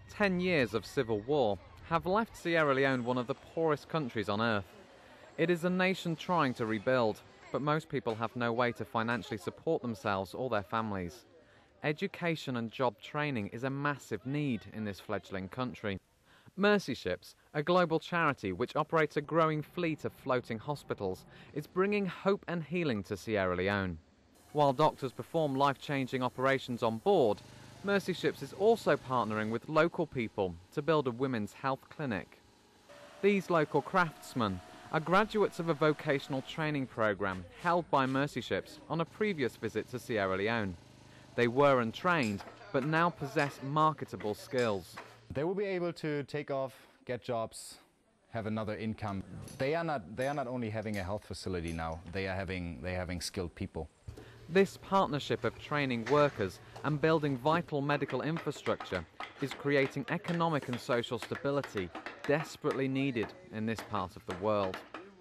10 years of civil war have left Sierra Leone one of the poorest countries on earth. It is a nation trying to rebuild, but most people have no way to financially support themselves or their families. Education and job training is a massive need in this fledgling country. Mercy Ships, a global charity which operates a growing fleet of floating hospitals, is bringing hope and healing to Sierra Leone. While doctors perform life-changing operations on board, Mercy Ships is also partnering with local people to build a women's health clinic. These local craftsmen are graduates of a vocational training program held by Mercy Ships on a previous visit to Sierra Leone. They were untrained, but now possess marketable skills. They will be able to take off, get jobs, have another income. They are not only having a health facility now, they're having skilled people. This partnership of training workers and building vital medical infrastructure is creating economic and social stability desperately needed in this part of the world.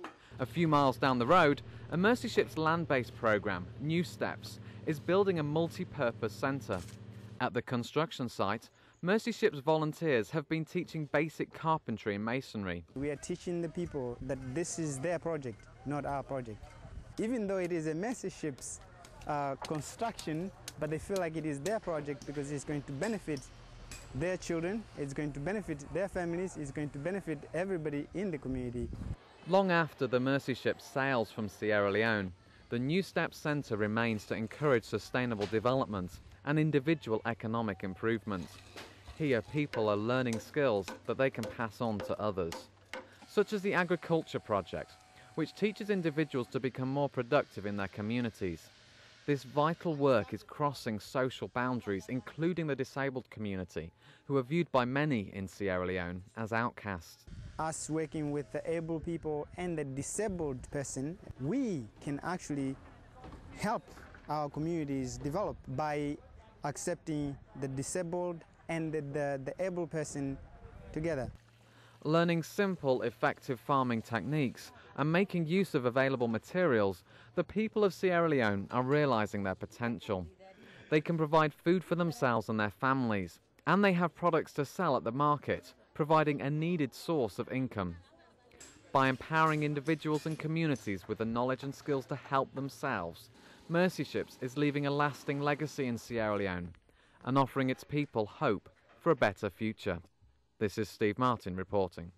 A few miles down the road, a Mercy Ships land-based program, New Steps, is building a multi-purpose centre. At the construction site, Mercy Ships volunteers have been teaching basic carpentry and masonry. We are teaching the people that this is their project, not our project. Even though it is a Mercy Ships construction, but they feel like it is their project because it's going to benefit their children, it's going to benefit their families, it's going to benefit everybody in the community. Long after the Mercy Ship sails from Sierra Leone, the New Steps Centre remains to encourage sustainable development and individual economic improvement. Here people are learning skills that they can pass on to others, such as the Agriculture Project, which teaches individuals to become more productive in their communities. This vital work is crossing social boundaries, including the disabled community, who are viewed by many in Sierra Leone as outcasts. Us working with the able people and the disabled person, we can actually help our communities develop by accepting the disabled and the able person together. Learning simple, effective farming techniques and making use of available materials, the people of Sierra Leone are realizing their potential. They can provide food for themselves and their families, and they have products to sell at the market, providing a needed source of income. By empowering individuals and communities with the knowledge and skills to help themselves, Mercy Ships is leaving a lasting legacy in Sierra Leone and offering its people hope for a better future. This is Steve Martin reporting.